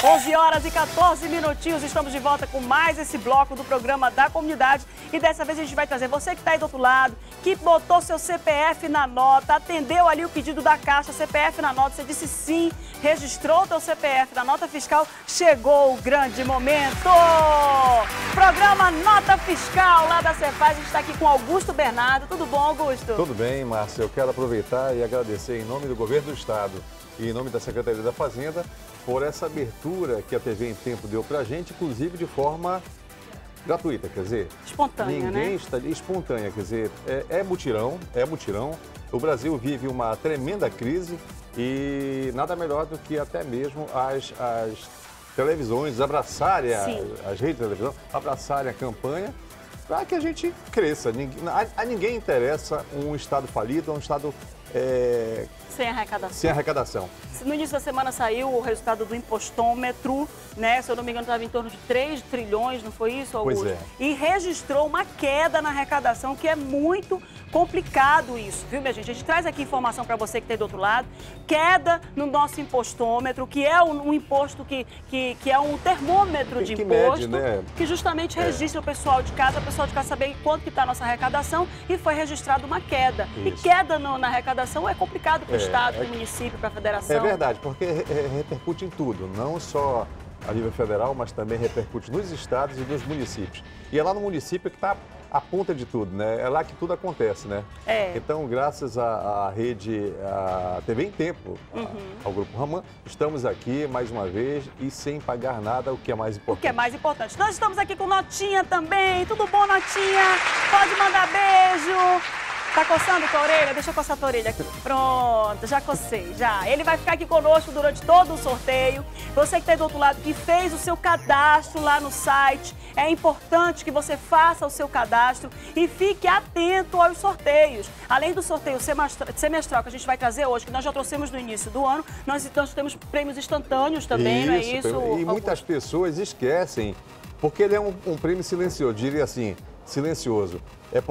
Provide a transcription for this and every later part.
11 horas e 14 minutinhos, estamos de volta com mais esse bloco do programa da comunidade. E dessa vez a gente vai trazer você que está aí do outro lado, que botou seu CPF na nota, atendeu ali o pedido da Caixa, CPF na nota, você disse sim, registrou o teu CPF na nota fiscal, chegou o grande momento! Programa Nota Fiscal lá da Cefaz, a gente está aqui com Augusto Bernardo. Tudo bom, Augusto? Tudo bem, Márcia. Eu quero aproveitar e agradecer em nome do Governo do Estado e em nome da Secretaria da Fazenda por essa abertura que a TV em Tempo deu pra gente, inclusive de forma gratuita, quer dizer... Espontânea, ninguém né? está espontânea, quer dizer, é mutirão. O Brasil vive uma tremenda crise e nada melhor do que até mesmo as televisões abraçarem, as redes de televisão, abraçarem a campanha para que a gente cresça. A ninguém interessa um Estado falido, um Estado... Sem arrecadação. Sem arrecadação. No início da semana saiu o resultado do impostômetro, né? Se eu não me engano, estava em torno de 3 trilhões, não foi isso, Augusto? Pois é. E registrou uma queda na arrecadação, que é muito complicado isso, viu, minha gente? A gente traz aqui informação para você que está aí do outro lado. Queda no nosso impostômetro, que é um imposto que é um termômetro de imposto, mede, né? que justamente registra o pessoal de casa saber quanto que está a nossa arrecadação, e foi registrada uma queda. Isso. E queda na arrecadação é complicado para o Estado, para o município, para a federação. É verdade, porque repercute em tudo, não só a nível federal, mas também repercute nos estados e nos municípios. E é lá no município que está a ponta de tudo, né? É lá que tudo acontece, né? Então, graças à rede, à TV em Tempo, ao Grupo Raman, estamos aqui mais uma vez e sem pagar nada, o que é mais importante. O que é mais importante. Nós estamos aqui com Notinha também. Tudo bom, Notinha? Pode mandar beijo. Tá coçando tua orelha? Deixa eu coçar tua orelha aqui. Pronto, já cocei, já. Ele vai ficar aqui conosco durante todo o sorteio. Você que está aí do outro lado, que fez o seu cadastro lá no site, é importante que você faça o seu cadastro e fique atento aos sorteios. Além do sorteio semestral que a gente vai trazer hoje, que nós já trouxemos no início do ano, nós então temos prêmios instantâneos também, não é isso? E muitas pessoas esquecem, porque ele é um prêmio silencioso, diria assim, silencioso. É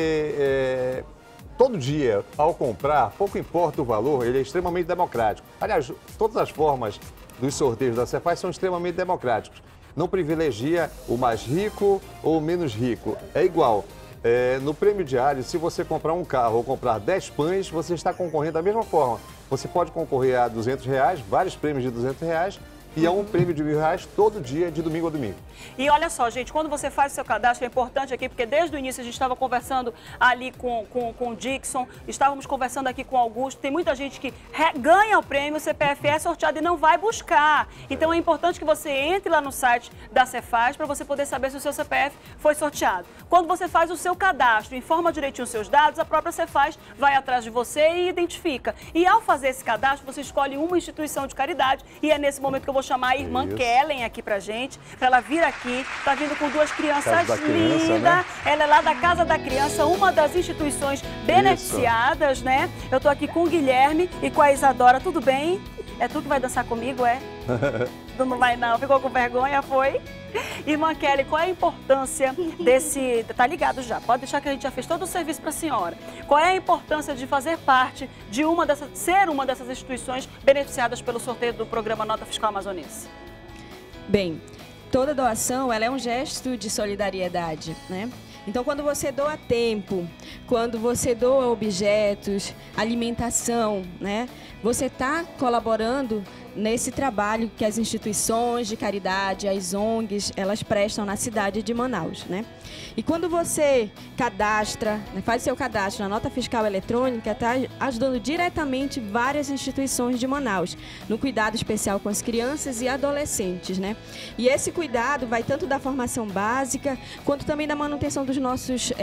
porque todo dia, ao comprar, pouco importa o valor, ele é extremamente democrático. Aliás, todas as formas dos sorteios da Cefaz são extremamente democráticos. Não privilegia o mais rico ou o menos rico. É igual. No prêmio diário, se você comprar um carro ou comprar 10 pães, você está concorrendo da mesma forma. Você pode concorrer a R$200, vários prêmios de R$200, e é um prêmio de R$1.000 todo dia, de domingo a domingo. E olha só, gente, quando você faz o seu cadastro, é importante aqui, porque desde o início a gente estava conversando ali com o Dixon, estávamos conversando aqui com o Augusto, tem muita gente que ganha o prêmio, o CPF é sorteado e não vai buscar. Então é importante que você entre lá no site da Cefaz para você poder saber se o seu CPF foi sorteado. Quando você faz o seu cadastro, informa direitinho os seus dados, a própria Cefaz vai atrás de você e identifica. E ao fazer esse cadastro, você escolhe uma instituição de caridade, e é nesse momento que eu vou chamar a irmã Kellen aqui pra gente, pra ela vir aqui, tá vindo com duas crianças lindas, né? Ela é lá da Casa da Criança, uma das instituições beneficiadas, né? Eu tô aqui com o Guilherme e com a Isadora, tudo bem? É tu que vai dançar comigo, é? Tu não vai não, ficou com vergonha, foi? Irmã Kelly, qual é a importância desse... Tá ligado já, pode deixar que a gente já fez todo o serviço para a senhora. Qual é a importância de fazer parte de ser uma dessas instituições beneficiadas pelo sorteio do programa Nota Fiscal Amazonense? Bem, toda doação ela é um gesto de solidariedade, né? Então, quando você doa tempo, quando você doa objetos, alimentação, né? Você está colaborando nesse trabalho que as instituições de caridade, as ONGs, elas prestam na cidade de Manaus, né? E quando você cadastra, faz seu cadastro na nota fiscal eletrônica, está ajudando diretamente várias instituições de Manaus, no cuidado especial com as crianças e adolescentes, né? E esse cuidado vai tanto da formação básica, quanto também da manutenção dos nossos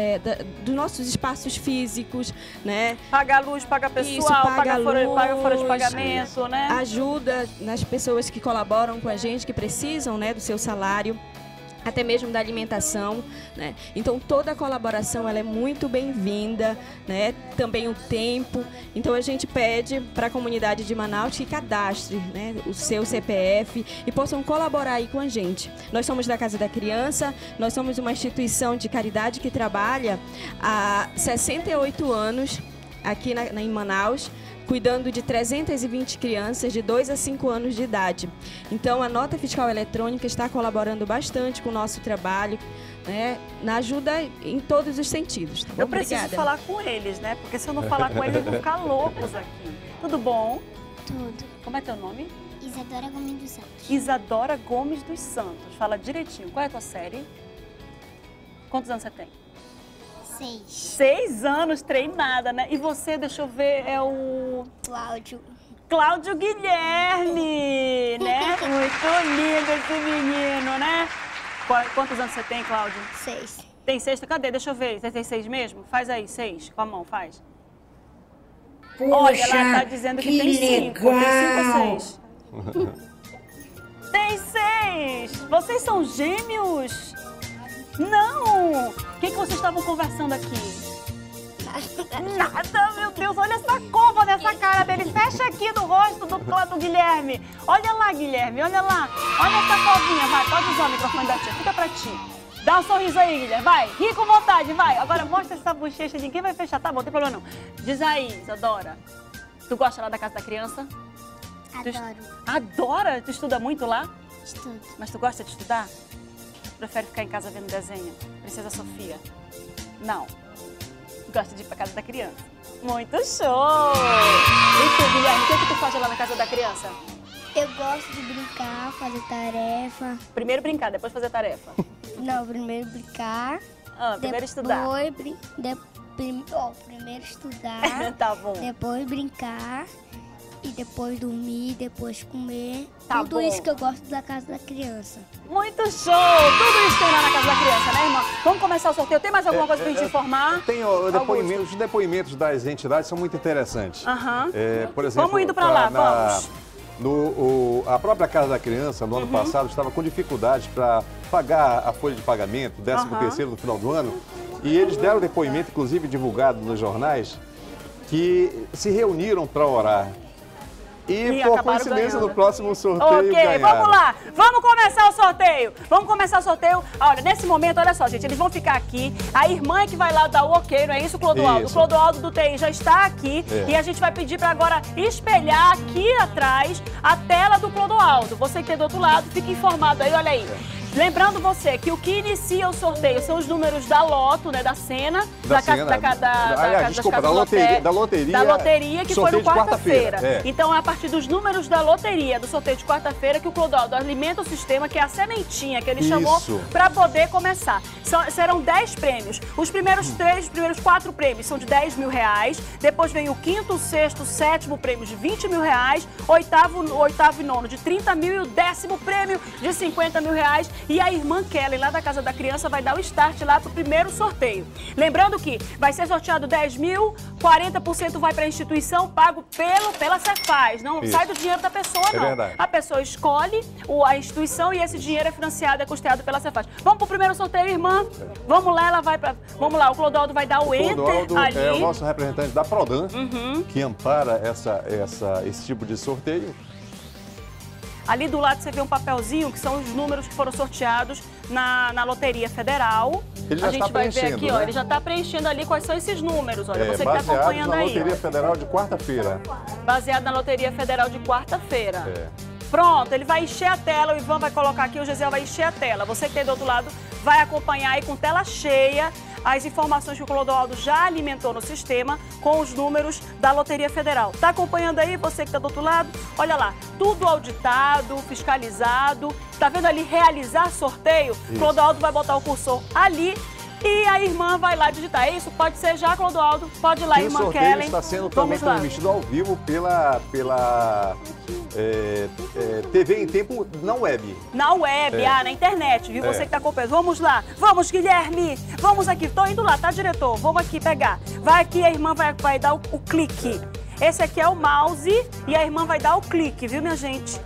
espaços físicos, né? Paga a luz, paga pessoal, isso, paga folha de pagamento, né? Ajuda nas pessoas que colaboram com a gente, que precisam, né, do seu salário, até mesmo da alimentação, né? Então toda a colaboração ela é muito bem-vinda, né? Também o tempo. Então a gente pede para a comunidade de Manaus que cadastre, né, o seu CPF e possam colaborar aí com a gente. Nós somos da Casa da Criança, nós somos uma instituição de caridade que trabalha há 68 anos aqui em Manaus, cuidando de 320 crianças de 2 a 5 anos de idade. Então, a nota fiscal eletrônica está colaborando bastante com o nosso trabalho, né, na ajuda em todos os sentidos. Tá bom? Eu preciso falar com eles, né? Porque se eu não falar com eles, eles vão ficar loucos aqui. Tudo bom? Tudo. Como é teu nome? Isadora Gomes dos Santos. Isadora Gomes dos Santos. Fala direitinho. Qual é a tua série? Quantos anos você tem? 6. 6 anos treinada, né? E você, deixa eu ver, é o... Cláudio Guilherme, né? Muito lindo esse menino, né? Quantos anos você tem, Cláudio? 6. Tem 6? Cadê? Deixa eu ver. Você tem 6 mesmo? Faz aí, 6. Com a mão, faz. Poxa, olha, ela tá dizendo que tem 5. Tem 5 ou 6? Tem 6! Vocês são gêmeos? Não! O que vocês estavam conversando aqui? Nada, meu Deus, olha essa cova nessa cara dele. Fecha aqui no rosto do Guilherme. Olha lá, Guilherme, olha lá. Olha essa covinha, vai, pode usar o microfone da tia, fica pra ti. Dá um sorriso aí, Guilherme, vai, ri com vontade, vai. Agora mostra essa bochecha, ninguém vai fechar, tá bom, não tem problema não. Diz aí, Isadora, tu gosta lá da Casa da Criança? Adoro. Adora? Tu estuda muito lá? Estudo. Mas tu gosta de estudar? Prefere ficar em casa vendo desenho? Princesa Sofia? Não. Gosta de ir pra Casa da Criança? Muito show! E tu, Guilherme, o que tu faz lá na Casa da Criança? Eu gosto de brincar, fazer tarefa. Primeiro brincar, depois fazer tarefa. Não, primeiro brincar. Primeiro estudar. Primeiro estudar. Tá bom. Depois brincar. E depois dormir, depois comer. Tá Tudo bom. isso que eu gosto da Casa da Criança. Muito show! Tudo isso tem lá na Casa da Criança, né, irmã? Vamos começar o sorteio. Tem mais alguma coisa pra gente informar? Tem os depoimentos das entidades são muito interessantes. Por exemplo, vamos indo pra lá, vamos. A própria Casa da Criança, no ano passado, estava com dificuldades para pagar a folha de pagamento, 13º no final do ano. E eles deram depoimento, inclusive divulgado nos jornais, que se reuniram para orar. E por coincidência, ganhando. No próximo sorteio ganharam. Vamos lá. Vamos começar o sorteio. Vamos começar o sorteio. Olha, nesse momento, olha só, gente, eles vão ficar aqui. A irmã é que vai lá dar o ok, não é isso, Clodoaldo? Isso. O Clodoaldo do TI já está aqui. E a gente vai pedir para agora espelhar aqui atrás a tela do Clodoaldo. Você que tem do outro lado, fica informado aí, olha aí. Lembrando você que o que inicia o sorteio são os números da Loto, né, da Sena, da loteria que foi no quarta-feira. É. Então é a partir dos números da loteria, do sorteio de quarta-feira, que o Clodoaldo alimenta o sistema, que é a sementinha que ele chamou para poder começar. Serão 10 prêmios. Os primeiros 4 prêmios são de 10 mil reais, depois vem o 5º, 6º, 7º prêmio de 20 mil reais, 8º e 9º de 30 mil e o 10º prêmio de 50 mil reais. E a irmã Kelly, lá da Casa da Criança, vai dar o start lá pro primeiro sorteio. Lembrando que vai ser sorteado 10 mil, 40% vai para a instituição, pago pela Cefaz. Não sai do dinheiro da pessoa, não. Verdade. A pessoa escolhe a instituição e esse dinheiro é financiado, é custeado pela Cefaz. Vamos pro primeiro sorteio, irmã? Vamos lá, ela vai para... Vamos lá, o Clodoaldo vai dar o enter Clodoaldo ali. É o nosso representante da Prodan, que ampara esse tipo de sorteio. Ali do lado você vê um papelzinho, que são os números que foram sorteados na Loteria Federal. Ele já a gente está vai ver preenchendo, aqui, né? ó, ele já está preenchendo ali quais são esses números, olha, você que está acompanhando na aí. Loteria Federal de quarta-feira. Baseado na Loteria Federal de quarta-feira. Pronto, ele vai encher a tela, o Ivan vai colocar aqui, o Gisele vai encher a tela. Você que tem do outro lado vai acompanhar aí com tela cheia as informações que o Clodoaldo já alimentou no sistema com os números da Loteria Federal. Tá acompanhando aí, você que está do outro lado? Olha lá, tudo auditado, fiscalizado. Tá vendo ali realizar sorteio? Isso. Clodoaldo vai botar o cursor ali e a irmã vai lá digitar. É isso? Pode ser já, Clodoaldo? Pode ir lá, irmã Kellen. O sorteio está sendo também transmitido ao vivo pela TV em tempo na web. Na web, na internet, viu? Você que está acompanhando. Vamos lá. Vamos, Guilherme. Vamos aqui. Tô indo lá, tá, diretor? Vamos aqui pegar. Vai aqui, a irmã vai dar o clique. Esse aqui é o mouse e a irmã vai dar o clique, viu, minha gente?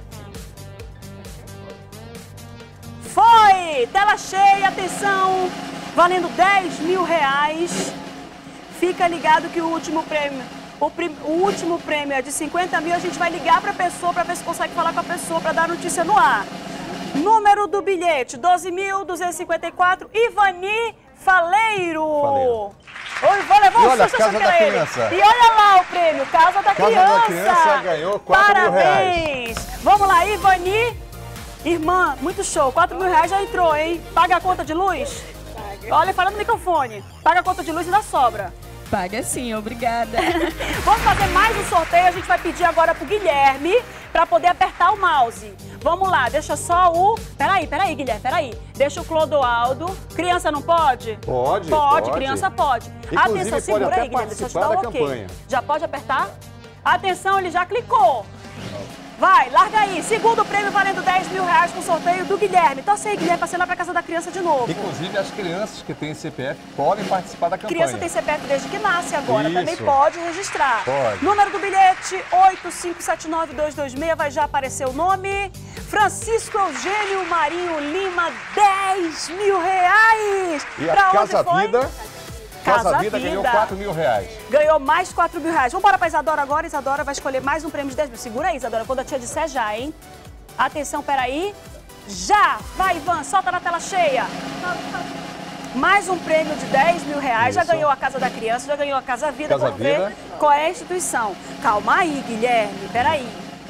Foi! Tela cheia, atenção! Valendo 10 mil reais. Fica ligado que o último prêmio... O último prêmio é de 50 mil, a gente vai ligar para a pessoa para ver se consegue falar com a pessoa para dar notícia no ar. Número do bilhete, 12.254, Ivani Faleiro. Oi, vou levar um olha, susto Casa da ele. Criança. E olha lá o prêmio, Casa da Criança. Casa da Criança ganhou 4 mil reais. Parabéns. Vamos lá, Ivani. Irmã, muito show. 4 mil reais já entrou, hein? Paga a conta de luz? Olha, fala no microfone. Paga a conta de luz e ainda sobra. Paga sim, obrigada. Vamos fazer mais um sorteio. A gente vai pedir agora pro Guilherme para poder apertar o mouse. Vamos lá, deixa só o... Peraí, Guilherme, peraí. Deixa o Clodoaldo. Criança não pode? Pode. Pode, criança pode. Inclusive, atenção, segura pode aí, Guilherme, deixa eu te dar participar o da ok. campanha. Já pode apertar? Atenção, ele já clicou. Vai, larga aí. Segundo prêmio valendo 10 mil reais com o sorteio do Guilherme. Torce aí, Guilherme, pra ser lá pra Casa da Criança de novo. Inclusive, as crianças que têm CPF podem participar da campanha. Criança tem CPF desde que nasce agora, Isso. também pode registrar. Pode. Número do bilhete, 8579226, vai já aparecer o nome. Francisco Eugênio Marinho Lima, 10 mil reais. E a Pra onde Casa foi? Vida... Casa Vida ganhou 4 mil reais. Ganhou mais 4 mil reais. Vamos embora pra Isadora agora. Isadora vai escolher mais um prêmio de 10 mil. Segura aí, Isadora, quando a tia disser já, hein? Atenção, peraí. Já! Vai, Ivan, solta na tela cheia. Mais um prêmio de 10 mil reais. Já Isso. ganhou a Casa da Criança, já ganhou a Casa Vida. Casa Vamos ver Vida. qual é a instituição. Calma aí, Guilherme, peraí.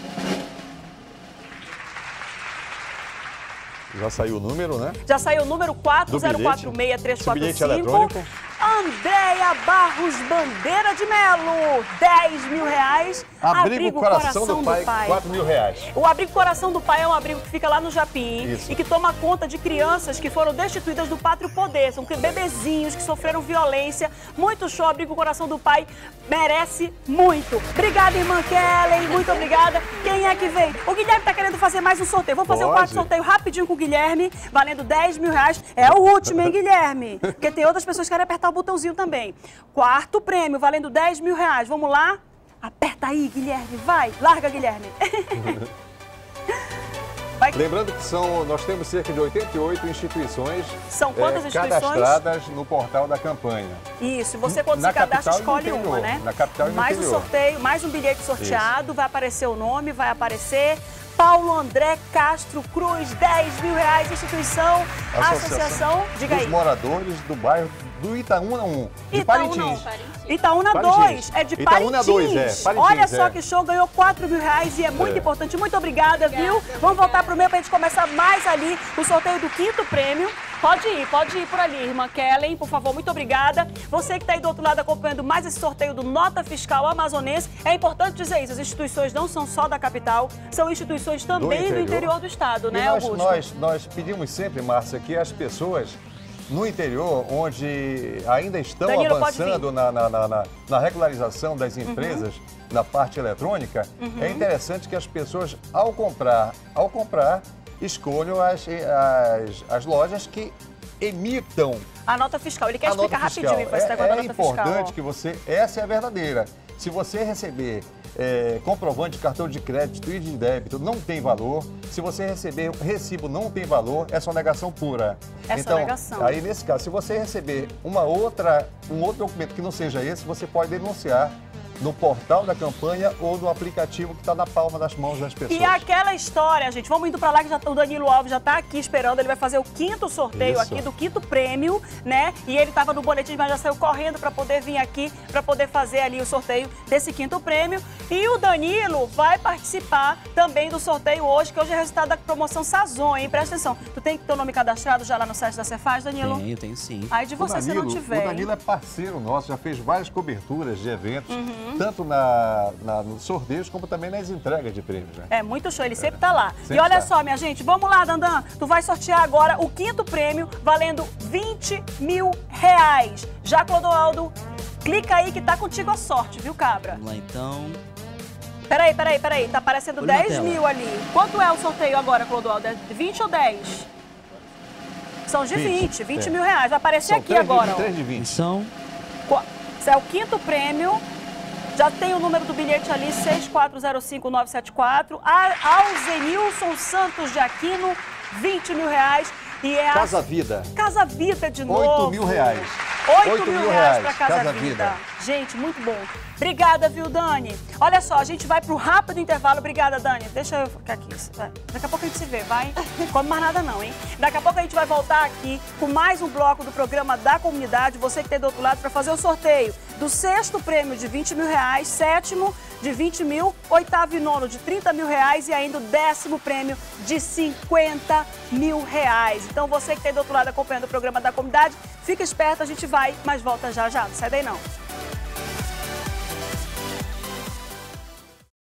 Já saiu o número, né? Já saiu o número Do bilhete. 4046345. Bilhete eletrônico. Andréia Barros Bandeira de Melo, 10 mil reais. Abrigo Coração do Pai, 4 mil reais. O Abrigo Coração do Pai é um abrigo que fica lá no Japim. Isso. E que toma conta de crianças que foram destituídas do pátrio poder. São bebezinhos que sofreram violência. Muito show, Abrigo Coração do Pai merece muito. Obrigada, irmã Kellen, muito obrigada. Quem é que vem? O Guilherme tá querendo fazer mais um sorteio. Vamos fazer o quarto sorteio rapidinho com o Guilherme, valendo 10 mil reais. É o último, hein, Guilherme? Porque tem outras pessoas que querem apertar o botãozinho também. Quarto prêmio, valendo 10 mil reais. Vamos lá? Aperta aí, Guilherme. Vai. Larga, Guilherme. Vai. Lembrando que nós temos cerca de 88 instituições, São quantas instituições? cadastradas no portal da campanha. Isso, você quando Na se cadastra capital e no escolhe interior, uma, né? na capital e no mais interior. um sorteio, mais um bilhete sorteado, vai aparecer o nome, vai aparecer Paulo André Castro Cruz, 10 mil reais, instituição, associação, diga dos aí. moradores do bairro do Itaúna 1, de Parintins. Itaúna Parintins. 2, é de Itaúna Parintins. 2, Parintins, Olha só que show, ganhou 4 mil reais e é muito importante. Muito obrigada, viu? Vamos voltar pro meio pra gente começar mais ali o sorteio do quinto prêmio. Pode ir por ali, irmã Kellen, por favor, muito obrigada. Você que está aí do outro lado acompanhando mais esse sorteio do Nota Fiscal Amazonense, é importante dizer isso, as instituições não são só da capital, são instituições também do interior do estado, né, Augusto? Nós pedimos sempre, Márcia, que as pessoas no interior, onde ainda estão Danilo, avançando na regularização das empresas, na parte eletrônica, é interessante que as pessoas, ao comprar, escolham as lojas que emitam a nota fiscal. Ele quer explicar rapidinho esse negócio da nota fiscal. É importante que você... Essa é a verdadeira. Se você receber comprovante de cartão de crédito e de débito, não tem valor. Se você receber recibo, não tem valor. É sonegação pura. Sonegação. Aí, nesse caso, se você receber um outro documento que não seja esse, você pode denunciar no portal da campanha ou no aplicativo que está na palma das mãos das pessoas. E aquela história, gente, vamos indo para lá que o Danilo Alves já está aqui esperando, ele vai fazer o quinto sorteio aqui do quinto prêmio, né? E ele estava no boletim, mas já saiu correndo para poder vir aqui, para poder fazer ali o sorteio desse quinto prêmio. E o Danilo vai participar também do sorteio hoje, que hoje é resultado da promoção Sazon, hein? Presta atenção. Tu tem teu nome cadastrado já lá no site da Cefaz, Danilo? Tenho sim. Aí de você, se não tiver. O Danilo é parceiro nosso, já fez várias coberturas de eventos, tanto nos sorteios como também nas entregas de prêmios, né? É muito show, ele sempre tá lá. Sempre E olha tá. só, minha gente, vamos lá, Dandan. Tu vai sortear agora o quinto prêmio, valendo 20 mil reais. Já, Clodoaldo, clica aí que tá contigo a sorte, viu, cabra? Vamos lá, então. Peraí. Tá aparecendo Olha na 10 tela. mil ali. Quanto é o sorteio agora, Clodoaldo? É 20 ou 10? São de 20 mil reais. Vai aparecer São aqui agora. 3 de 20. São Esse é o quinto prêmio. Já tem o número do bilhete ali, 6405974. Alzenilson Santos de Aquino, 20 mil reais. E é Casa Vida. Casa Vida de novo. 8 mil reais. 8 mil reais para Casa Vida. Vida. Gente, muito bom. Obrigada, viu, Dani? Olha só, a gente vai pro rápido intervalo. Obrigada, Dani. Deixa eu ficar aqui. Vai. Daqui a pouco a gente se vê, vai? Não come mais nada não, hein? Daqui a pouco a gente vai voltar aqui com mais um bloco do programa da comunidade. Você que tem do outro lado para fazer o sorteio do 6º prêmio de 20 mil reais, 7º de 20 mil, 8º e 9º de 30 mil reais e ainda o 10º prêmio de 50 mil reais. Então você que tem do outro lado acompanhando o programa da comunidade, fica esperto, a gente vai, mas volta já já. Não sai daí não.